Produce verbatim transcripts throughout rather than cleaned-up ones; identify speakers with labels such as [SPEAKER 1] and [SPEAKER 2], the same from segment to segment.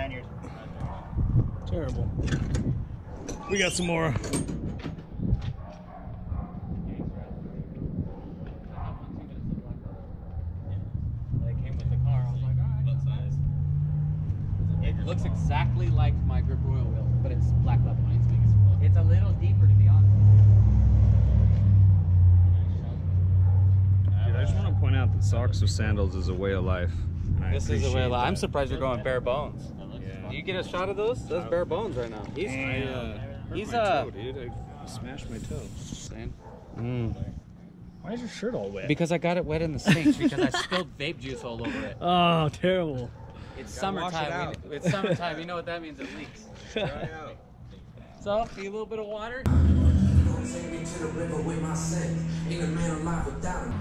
[SPEAKER 1] lanyard.
[SPEAKER 2] Terrible. We got some more.
[SPEAKER 3] It looks exactly like my grip royal wheel, but it's black leather. It's a little deeper, to be honest.
[SPEAKER 2] Dude, I just want to point out that socks with sandals is a way of life. I
[SPEAKER 3] This is a way of life.
[SPEAKER 2] that.
[SPEAKER 3] I'm surprised you're going bare bones.
[SPEAKER 2] Yeah.
[SPEAKER 3] Do you get a shot of those? Those bare bones right now. He's,
[SPEAKER 2] I, uh,
[SPEAKER 3] he's
[SPEAKER 2] my
[SPEAKER 3] uh,
[SPEAKER 2] toe, dude. I smashed my toe.
[SPEAKER 3] Mm.
[SPEAKER 2] Why is your shirt all wet?
[SPEAKER 3] Because I got it wet in the sink because I spilled vape juice all over it.
[SPEAKER 2] Oh, terrible.
[SPEAKER 3] It's
[SPEAKER 4] Wash
[SPEAKER 3] summertime.
[SPEAKER 4] it
[SPEAKER 3] We- it's summertime. You know what that means? It leaks.
[SPEAKER 4] Dry out.
[SPEAKER 3] So, need a little bit of water.
[SPEAKER 5] Take me to the river with my sin. Ain't a man alive without him.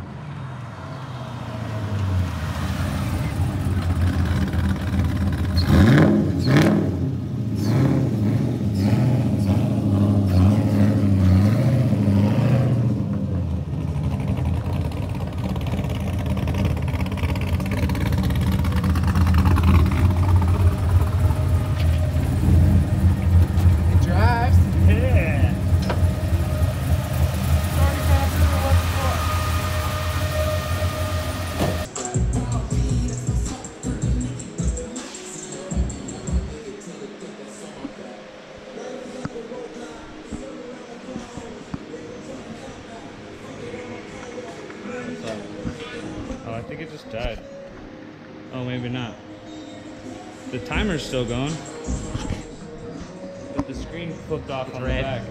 [SPEAKER 2] Oh, I think it just died. Oh, maybe not. The timer's still going. But the screen flipped off on
[SPEAKER 3] red.
[SPEAKER 2] the back.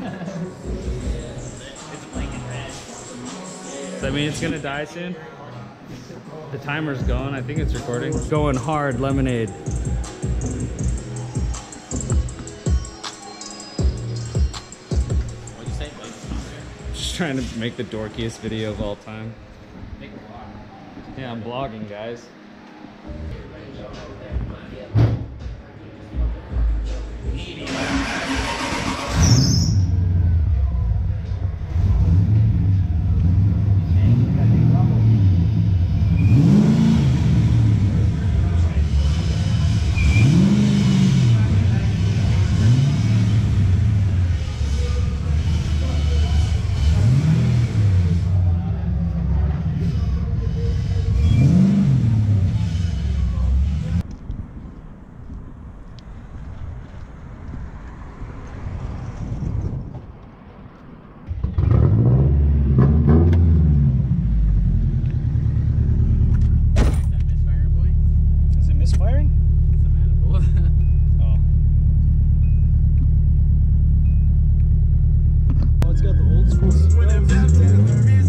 [SPEAKER 1] It's blinking red.
[SPEAKER 2] Does that mean it's gonna die soon? The timer's going. I think it's recording. Going hard, lemonade.
[SPEAKER 1] What'd you say?
[SPEAKER 2] Just trying to make the dorkiest video of all time. Yeah, I'm vlogging, guys. Is it misfiring? Oh. Oh, it's got the old school seatbelts.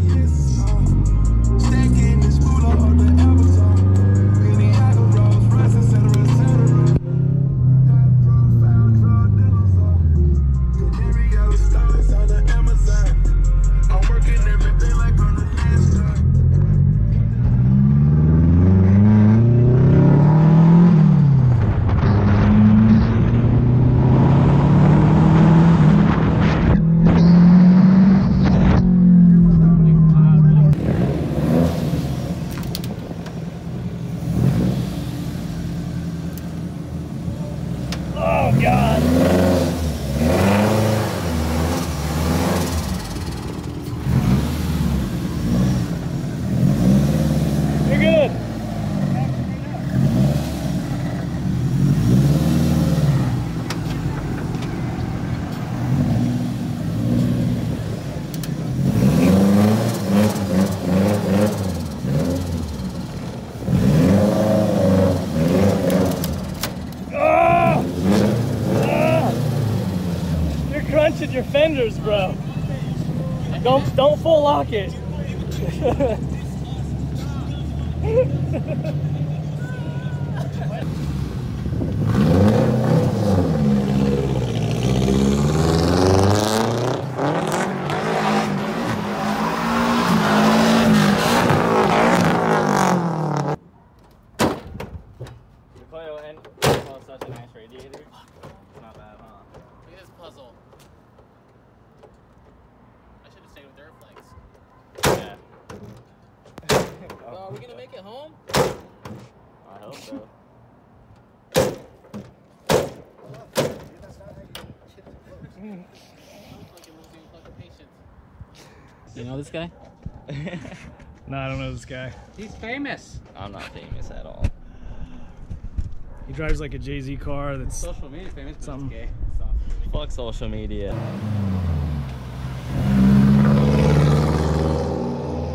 [SPEAKER 2] Oh, God. You're good. Ah! Ah! You're crunching your fenders, bro. Don't don't full lock it.
[SPEAKER 1] Such a nice radiator. Not bad, huh?
[SPEAKER 3] Look at this puzzle. I should have stayed with Duraflex.
[SPEAKER 1] Yeah.
[SPEAKER 3] Well, are we gonna make it home?
[SPEAKER 1] I hope so.
[SPEAKER 3] You know this guy?
[SPEAKER 2] No, I don't know this guy.
[SPEAKER 3] He's famous.
[SPEAKER 1] I'm not famous at all.
[SPEAKER 2] He drives like a Jay-Z car that's
[SPEAKER 3] Social media famous, but
[SPEAKER 2] Something.
[SPEAKER 3] he's gay. So.
[SPEAKER 1] Fuck social media.